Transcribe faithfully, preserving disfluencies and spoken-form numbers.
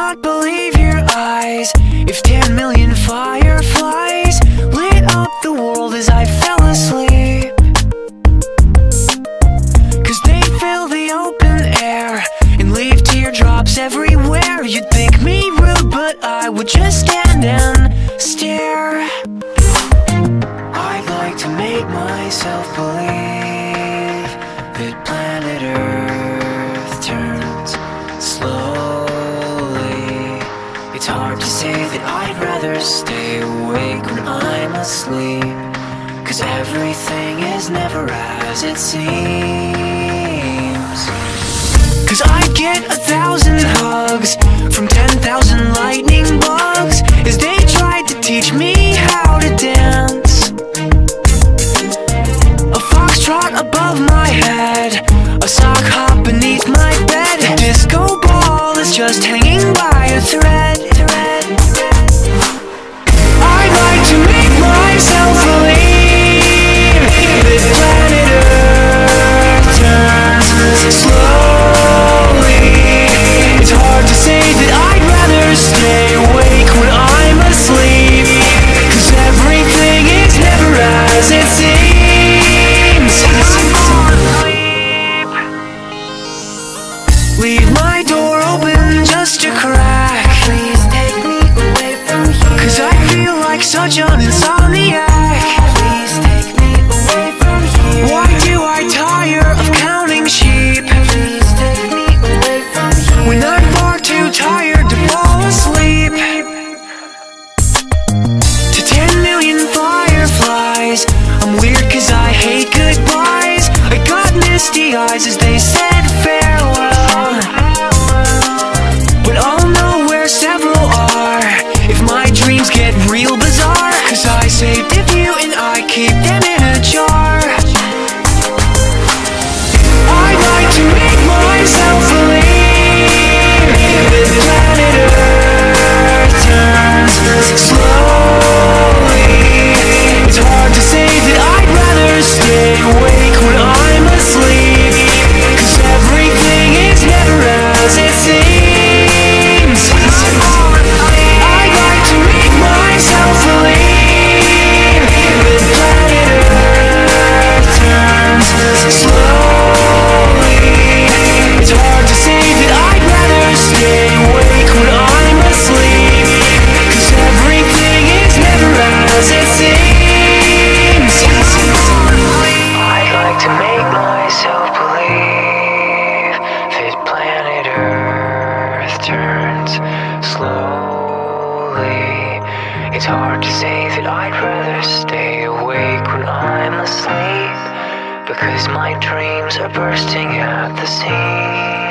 not believe your eyes if ten million fireflies lit up the world as I fell asleep. Cause they fill the open air and leave teardrops everywhere. You'd think me rude, but I would just stand and stare. I'd like to make myself believe that planet Earth turns slowly. It's hard to say that I'd rather stay awake when I'm asleep, cause everything is never as it seems. Cause I get a thousand hugs from ten thousand lightning bugs as they tried to teach me how to dance. A foxtrot above my head, a sock hop beneath my bed, a disco ball is just hanging by a thread. I'd like to make myself believe that planet Earth turns slowly. It's hard to say that I'd rather stay awake when I'm asleep, cause everything is never as it seems. Leave my door open just a crack, please take me away from here, cause I feel like such an insomniac. Please take me away from here. Why do I tire of counting sheep? Please take me away from here, when I'm far too tired to fall asleep. To ten million fireflies, I'm weird cause I hate goodbyes. I got misty eyes as they said farewell, but I'll know where several are if my dreams get real bizarre, cause I saved a few and I keep them in a jar. I'd like to make myself believe that planet Earth turns slowly. It's hard to say that I'd rather stay awake when I'm asleep, cause everything is never as it seems. I'd like to make myself believe that planet Earth turns slowly. It's hard to say that I'd rather stay awake when I'm asleep, cause everything is never as it seems. I'd like to make myself believe that planet Earth turns slowly. It's hard to say that I'd rather stay awake when I'm asleep, because my dreams are bursting at the seams.